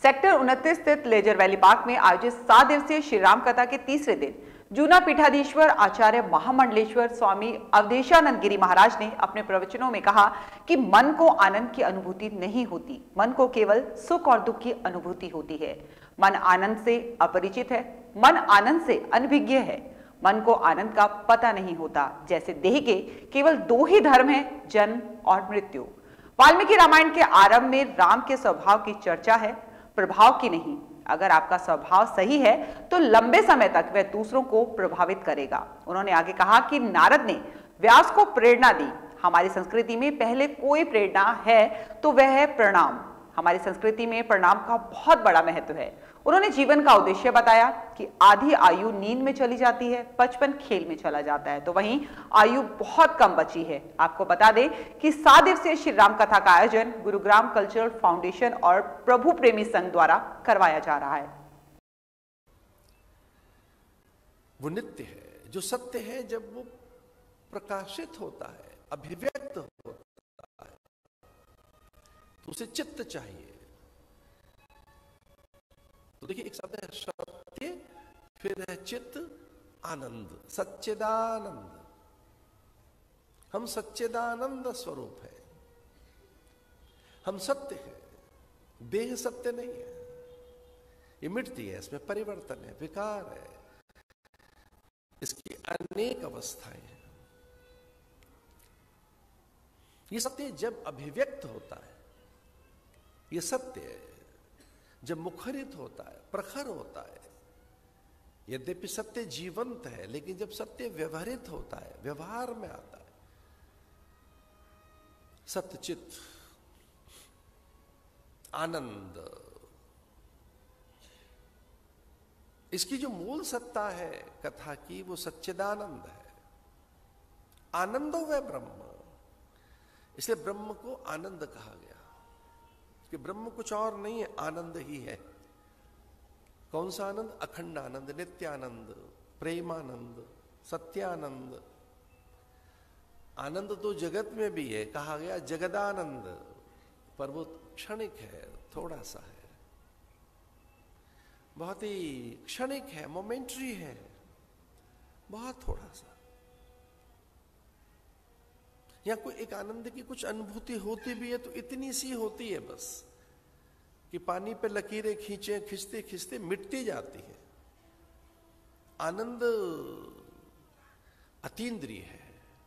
Sector 29 स्थित laser valley park में आयोजित 7 दिवसीय श्री राम कथा के तीसरे दिन जूना पीठाधीश्वर आचार्य महामंडलेश्वर स्वामी अवधेशानंद गिरी महाराज ने अपने प्रवचनों में कहा कि मन को आनंद की अनुभूति नहीं होती, मन को केवल सुख और दुख की अनुभूति होती है। मन आनंद से अपरिचित है, मन आनंद से अनभिज्ञ है। मन को आनंद का पता नहीं होता। जैसे देह के केवल 2 ही धर्म हैं, जन्म और मृत्यु। वाल्मीकि रामायण के आरंभ में राम के स्वभाव की चर्चा है, प्रभाव की नहीं। अगर आपका स्वभाव सही है तो लंबे समय तक वह दूसरों को प्रभावित करेगा। उन्होंने आगे कहा कि नारद ने व्यास को प्रेरणा दी। हमारी संस्कृति में पहले कोई प्रेरणा है तो वह है प्रणाम। हमारी संस्कृति में प्रणाम का बहुत बड़ा महत्व है। उन्होंने जीवन का उद्देश्य बताया कि आधी आयु नींद में चली जाती है, 55 खेल में चला जाता है, तो वहीं आयु बहुत कम बची है। आपको बता दें कि 7 दिवसीय श्री राम कथा का आयोजन गुरुग्राम कल्चरल फाउंडेशन और प्रभु प्रेमी संघ द्वारा करवाया जा रहा है। वो नित्य है, जो सत्य है जब वो प्रकाशित होता है, अभिव्यक्त होता है, तो उसे चित्त चाहिए। तो देखिए, एक शब्द है सत्य, फिर है चित्त, आनंद, सच्चिदानंद। हम सच्चिदानंद स्वरूप है, हम सत्य है। देह सत्य नहीं है, ये मिटती है, इसमें परिवर्तन है, विकार है, इसकी अनेक अवस्थाएं हैं। ये सत्य जब अभिव्यक्त होता है, ये सत्य है जब मुखरित होता है, प्रखर होता है। यद्यपि सत्य जीवंत है, लेकिन जब सत्य व्यवहारित होता है, व्यवहार में आता है, सत्यचित, आनंद, इसकी जो मूल सत्ता है कथा की, वो सच्चिदानंद है। आनंदो वह ब्रह्म, इसलिए ब्रह्म को आनंद कहा गया कि ब्रह्म कुछ और नहीं है, आनंद ही है। कौन सा आनंद? अखंड आनंद, नित्यानंद, प्रेमानंद, सत्यानंद। आनंद तो जगत में भी है, कहा गया जगदानंद, पर वो क्षणिक है, थोड़ा सा है, बहुत ही क्षणिक है, मोमेंटरी है, बहुत थोड़ा सा। या कोई एक आनंद की कुछ अनुभूति होती भी है तो इतनी सी होती है बस, कि पानी पे लकीरें खींचते खींचते मिटती जाती है। आनंद अतीन्द्रिय है।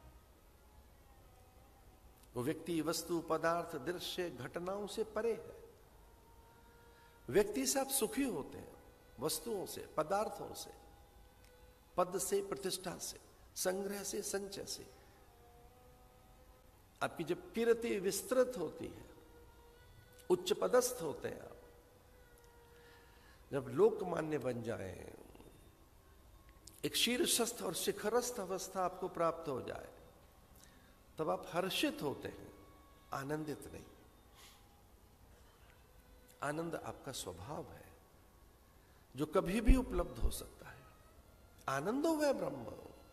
वो व्यक्ति, वस्तु, पदार्थ, दृश्य, घटनाओं से परे है। व्यक्ति सब सुखी होते हैं वस्तुओं से, पदार्थों से, पद से, प्रतिष्ठा से, संग्रह से, संचय से। आपकी जब कीर्ति विस्तृत होती है, उच्च पदस्थ होते हैं आप, जब लोकमान्य बन जाए, एक शीर्षस्थ और शिखरस्थ अवस्था आपको प्राप्त हो जाए, तब आप हर्षित होते हैं, आनंदित नहीं। आनंद आपका स्वभाव है जो कभी भी उपलब्ध हो सकता है। आनंदो वह ब्रह्म,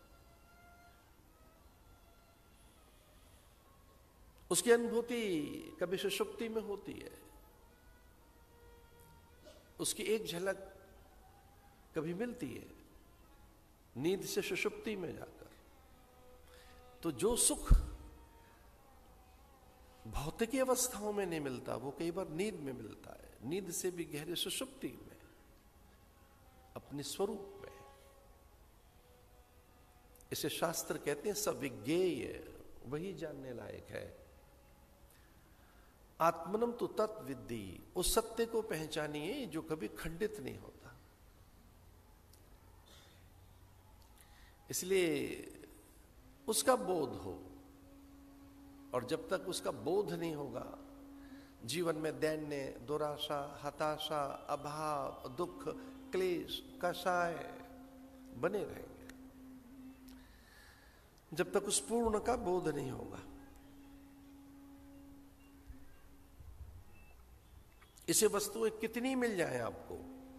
उसकी अनुभूति कभी सुषुप्ति में होती है, उसकी एक झलक कभी मिलती है नींद से सुषुप्ति में जाकर। तो जो सुख भौतिकी अवस्थाओं में नहीं मिलता, वो कई बार नींद में मिलता है, नींद से भी गहरे सुषुप्ति में, अपने स्वरूप में। इसे शास्त्र कहते हैं सविज्ञेय, वही जानने लायक है। आत्मनम तो तत्विद्धि, उस सत्य को पहचानिए जो कभी खंडित नहीं होता। इसलिए उसका बोध हो, और जब तक उसका बोध नहीं होगा, जीवन में दैन्य, दुराशा, हताशा, अभाव, दुख, क्लेश, कषाय बने रहेंगे, जब तक उस पूर्ण का बोध नहीं होगा। इसे वस्तुएं कितनी मिल जाए आपको,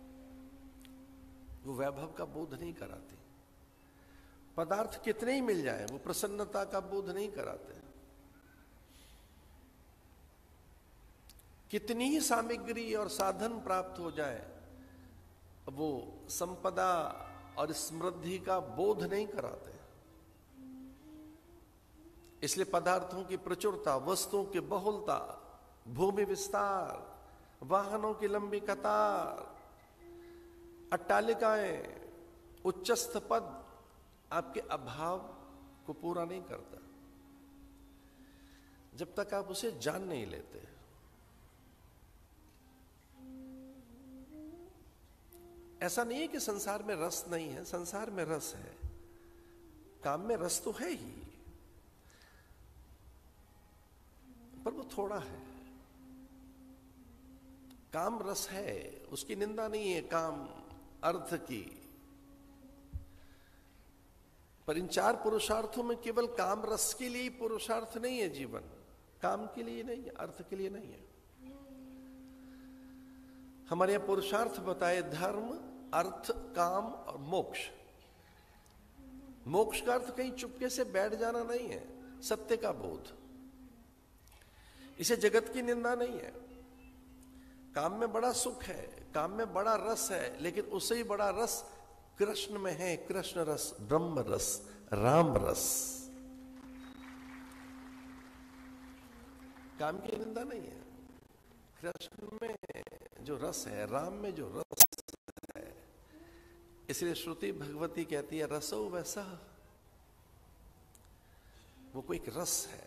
वो वैभव का बोध नहीं कराते। पदार्थ कितने ही मिल जाए, वो प्रसन्नता का बोध नहीं कराते। कितनी ही सामग्री और साधन प्राप्त हो जाए, वो संपदा और समृद्धि का बोध नहीं कराते। इसलिए पदार्थों की प्रचुरता, वस्तुओं की बहुलता, भूमि विस्तार, वाहनों की लंबी कतार, अट्टालिकाएं, उच्चस्थ पद आपके अभाव को पूरा नहीं करता जब तक आप उसे जान नहीं लेते। ऐसा नहीं है कि संसार में रस नहीं है, संसार में रस है, काम में रस तो है ही, पर वो थोड़ा है। काम रस है, उसकी निंदा नहीं है काम अर्थ की, पर इन चार पुरुषार्थों में केवल काम रस के लिए पुरुषार्थ नहीं है जीवन, काम के लिए नहीं है, अर्थ के लिए नहीं है। हमारे यहां पुरुषार्थ बताए धर्म, अर्थ, काम और मोक्ष। मोक्ष का अर्थ कहीं चुपके से बैठ जाना नहीं है, सत्य का बोध। इसे जगत की निंदा नहीं है। काम में बड़ा सुख है, काम में बड़ा रस है, लेकिन उससे ही बड़ा रस कृष्ण में है। कृष्ण रस, ब्रह्म रस, राम रस। काम की निंदा नहीं है। कृष्ण में जो रस है, राम में जो रस है, इसलिए श्रुति भगवती कहती है रसो वैसा, वो कोई एक रस है।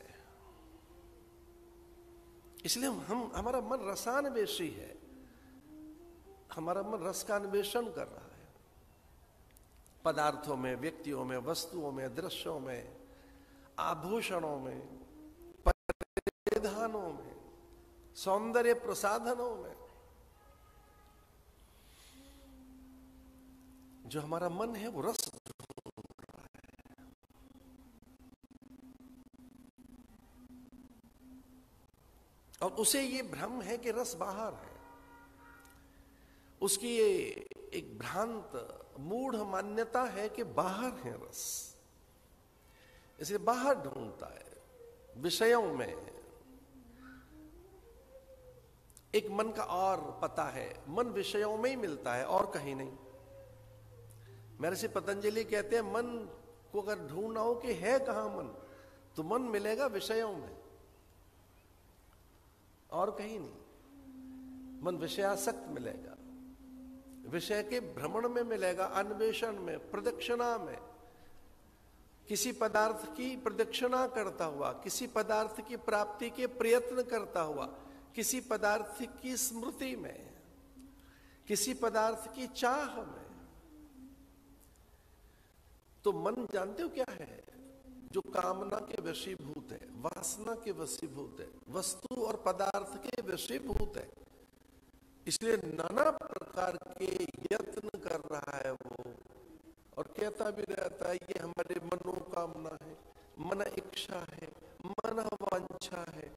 इसलिए हमारा मन रसान्वेषी है, हमारा मन रस का अन्वेषण कर रहा है। पदार्थों में, व्यक्तियों में, वस्तुओं में, दृश्यों में, आभूषणों में, परिधानों में, सौंदर्य प्रसाधनों में, जो हमारा मन है वो रस ढूंढ रहा है। और उसे ये भ्रम है कि रस बाहर है। उसकी ये एक भ्रांत मूढ़ मान्यता है कि बाहर है रस, इसलिए बाहर ढूंढता है विषयों में। एक मन का और पता है, मन विषयों में ही मिलता है और कहीं नहीं। महर्षि पतंजलि कहते हैं मन को अगर ढूंढना हो कि है कहां मन, तो मन मिलेगा विषयों में और कहीं नहीं। मन विषयासक्त मिलेगा, विषय के भ्रमण में मिलेगा, अन्वेषण में, प्रदक्षिणा में, किसी पदार्थ की प्रदक्षिणा करता हुआ, किसी पदार्थ की प्राप्ति के प्रयत्न करता हुआ, किसी पदार्थ की स्मृति में, किसी पदार्थ की चाह में। तो मन जानते हो क्या है? जो कामना के वशीभूत है, वासना के वशीभूत है, वस्तु और पदार्थ के वशीभूत है। इसलिए नाना प्रकार के यत्न कर रहा है वो, और कहता भी रहता है ये हमारे मनोकामना है, मन इच्छा है, मन वांछा है,